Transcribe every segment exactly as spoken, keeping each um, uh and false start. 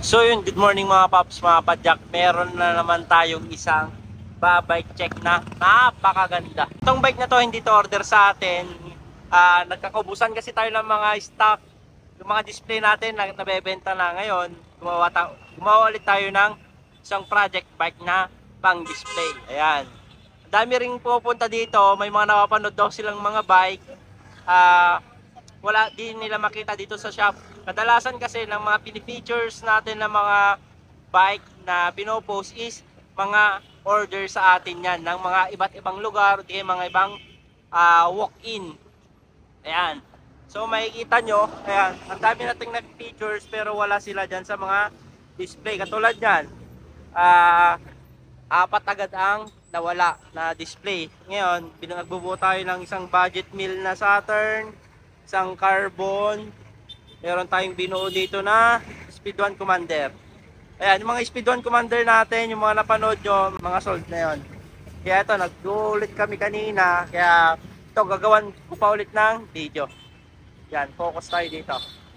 So yun, good morning mga paps, mga padyak. Meron na naman tayong isang ba-bike check na napakaganda. Itong bike na to hindi to order sa atin. Ah, nagkakaubusan kasi tayo ng mga stock. Yung mga display natin na nabebenta na ngayon. Gumawa, ta gumawa ulit tayo ng isang project bike na pang display. Ayan. Ang dami ring pupunta dito. May mga napapanood daw silang mga bike. Ah, wala din nila makita dito sa shop. Kadalasan kasi ng mga pini-features natin ng mga bike na pinopost is mga order sa atin yan ng mga iba't ibang lugar, di mga ibang uh, walk-in. Ayan. So makikita nyo, ayan, ang dami nating nag-features pero wala sila dyan sa mga display. Katulad yan, uh, apat agad ang nawala na display. Ngayon, pinagbubuo tayo ng isang budget meal na Saturn, isang carbon, meron tayong binuo dito na Speed one Commander. Ayan, yung mga Speed one Commander natin, yung mga napanood nyo, mga sold na yon. Kaya ito, nag-ulit kami kanina, kaya ito, gagawan ko pa ulit ng video. Yan, focus tayo dito.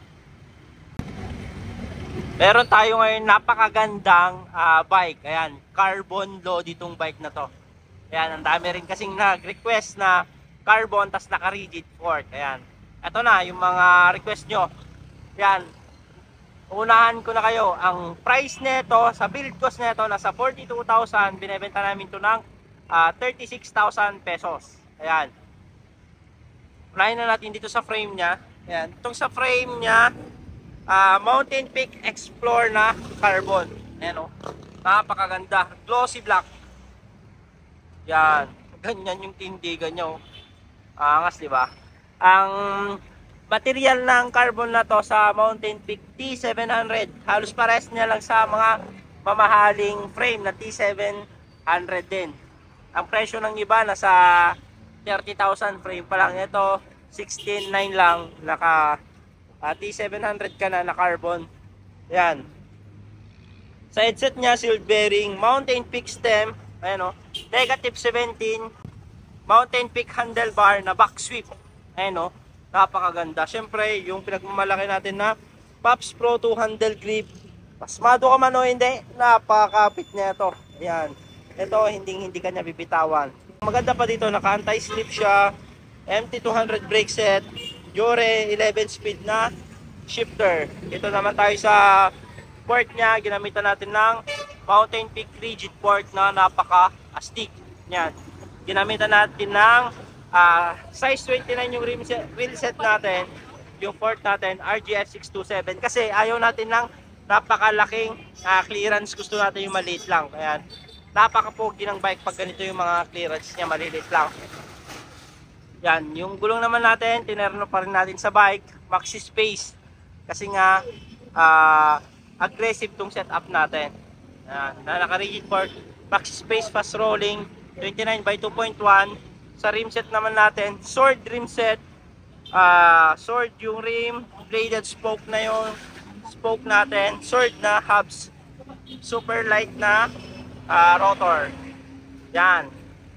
Meron tayo ngayon napakagandang uh, bike. Ayan, carbon low ditong bike na to. Ayan, ang dami rin kasing nag-request na carbon tas naka-rigid fork. Ayan. Ito na yung mga request nyo. Yan. Unahan ko na kayo. Ang price nito sa build cost nito nasa forty-two thousand. Binebenta namin ito ng uh, thirty-six thousand pesos. Ayan. Unahin na natin dito sa frame niya. Ayan. Itong sa frame niya, uh, Mountain Peak Explore na carbon. Ayan o. Napakaganda. Glossy black. Yan. Ganyan yung tindigan nyo. Angas, di ba? Ang material ng carbon na to sa Mountain Peak T seven hundred, halos pares niya lang sa mga mamahaling frame na T seven hundred din. Ang presyo ng iba nasa thirty thousand, frame pa lang. Ito sixteen nine lang, naka uh, T seven hundred ka na na carbon. Yan. Sa headset niya, sealed bearing, Mountain Peak stem, ayan o, negative seventeen, Mountain Peak handlebar na back sweep. Ayan o, napakaganda. Siyempre, yung pinagmamalaki natin na Pops Pro two handle grip. Pasmado ka man o hindi, napakapit niya ito. Ayan. Ito, hindi hindi kanya bibitawan. Maganda pa dito, naka anti-slip siya. M T two hundred brake set. Jore eleven speed na shifter. Ito naman tayo sa port niya. Ginamitan natin ng Mountain Peak rigid port na napaka-astig. Yan. Ginamitan natin ng Uh, size twenty-nine yung rim set, wheel set natin, yung port natin R G F six twenty-seven, kasi ayaw natin ng napakalaking uh, clearance, gusto natin yung maliit lang. Ayan, napakapogi ng bike pag ganito yung mga clearance niya, maliit lang. Yan, yung gulong naman natin, tinerno pa rin natin sa bike, maxi space, kasi nga uh, aggressive tong setup natin. Ayan, na naka-rigid port, maxi space, fast rolling, twenty-nine by two point one. Sa rim set naman natin, sword rim set, uh, sword yung rim, bladed spoke na yung spoke natin, sword na hubs, super light na uh, rotor. Yan.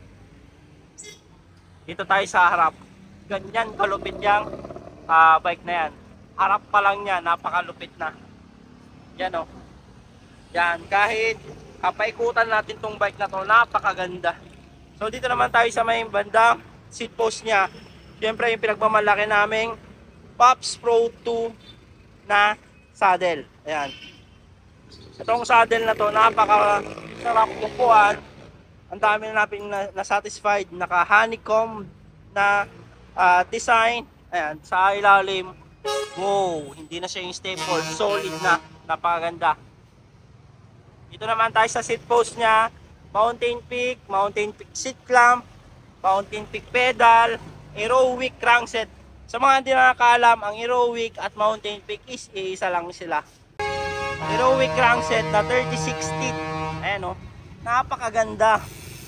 Dito tayo sa harap. Ganyan kalupit yung uh, bike na yan. Harap pa lang niya, napakalupit na. Yan o. Yan, kahit kapaikutan natin tong bike na to, napakaganda. So dito naman tayo sa may bandang seat post niya. Siyempre yung pinagmamalaki naming Pops Pro two na saddle. Ayan. Itong saddle na to, napaka sarap upuan. Ang dami na natin na, na satisfied. Naka honeycomb na uh, design. Ayan, sa ilalim. Wow, hindi na siya yung staple. Solid na. Napakaganda. Dito naman tayo sa seat post niya. Mountain Peak, Mountain Peak seat clamp, Mountain Peak pedal, Aerowick crankset. Sa mga hindi nakakaalam, ang Aerowick at Mountain Peak is iisa lang sila. Aerowick crankset na thirty-six teeth. Ayan o, napakaganda.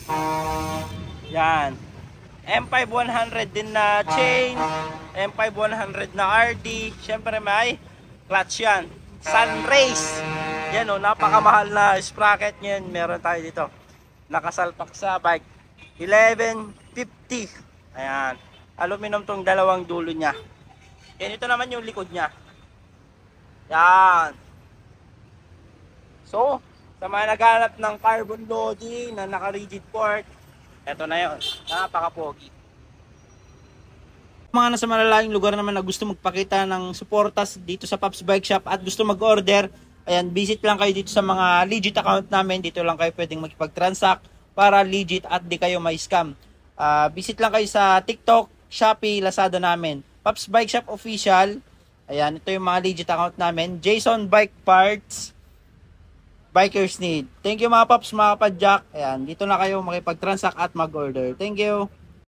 Yan. M five one hundred din na chain, M five one hundred na R D. Siyempre may clutch yan. Sunrace. Yan o, napakamahal na sprocket niyan. Meron tayo dito. Nakasalpak sa bike, eleven fifty. Ayan, aluminum tong dalawang dulo niya. Yan, ito naman yung likod niya. Yan. So, sa mga naghanap ng carbon loading na naka-rigid port, eto na yun. Napaka-pogi. Mga nasa malalayong lugar naman na gusto magpakita ng suportas dito sa Pops Bike Shop at gusto mag-order, ayan, visit lang kayo dito sa mga legit account namin. Dito lang kayo pwedeng makipag-transact para legit at di kayo may scam. Uh, visit lang kayo sa TikTok, Shopee, Lazada namin. Pops Bike Shop Official. Ayan, ito yung mga legit account namin. Jason Bike Parts. Bikers Need. Thank you mga Pops, mga kapadjak. Ayan, dito na kayo makipag-transact at mag-order. Thank you.